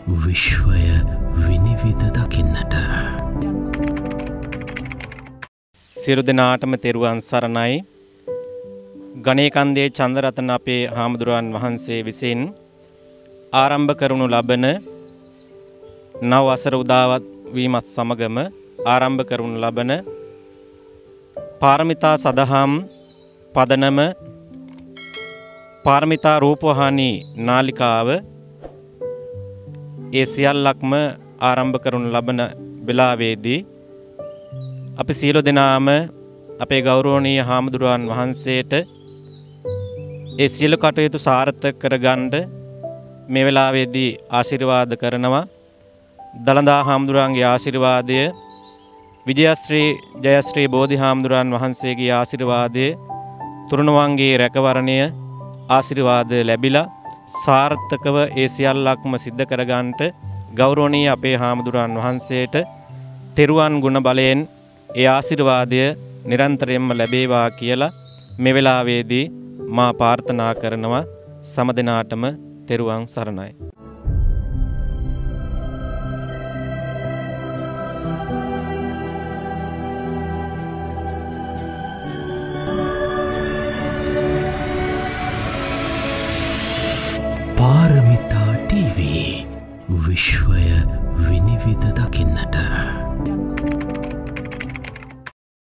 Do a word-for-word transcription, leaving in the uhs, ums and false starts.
විශ්වය විනිවිද දකින්නට. සියලු දෙනාටම තෙරුවන් සරණයි. ගණේකන්දේ චන්දරතන අපේ හාමුදුරුවන් වහන්සේ විසින් ආරම්භ කරනු ලබන නව වසර උදාවත් වීමත් සමගම ආරම්භ කරනු ලබන පාරමිතා සදහම් පදනම පාරමිතා රූපවාහිනී නාලිකාව ඒ සියල්ලක්ම ආරම්භ කරනු ලබන වෙලාවේදී අපි සියලු දෙනාම අපේ ගෞරවනීය හාමුදුරුවන් වහන්සේට ඒ සියලු කටයුතු සාර්ථක කරගන්න මේ වෙලාවේදී ආශිර්වාද කරනවා. දලදා හාමුදුරුවන්ගේ ආශිර්වාදය, විජයශ්‍රී ජයශ්‍රී බෝධි හාමුදුරුවන් වහන්සේගේ ආශිර්වාදය, තුරුණුවන්ගේ රැකවරණය ආශිර්වාද ලැබිලා සාර්ථකව ඒ සියල්ලක්ම සිද්ධ කරගන්නට ගෞරවනීය අපේ හාමුදුරුවන් වහන්සේට තෙරුවන් ගුණ බලයෙන් ඒ ආශිර්වාදය නිරන්තරයෙන්ම ලැබේවා කියලා මේ වෙලාවේදී මා ප්‍රාර්ථනා කරනවා. සම දිනාටම තෙරුවන් සරණයි. පාරමිතා ටීවී විශ්වය විනිවිද දකින්නට.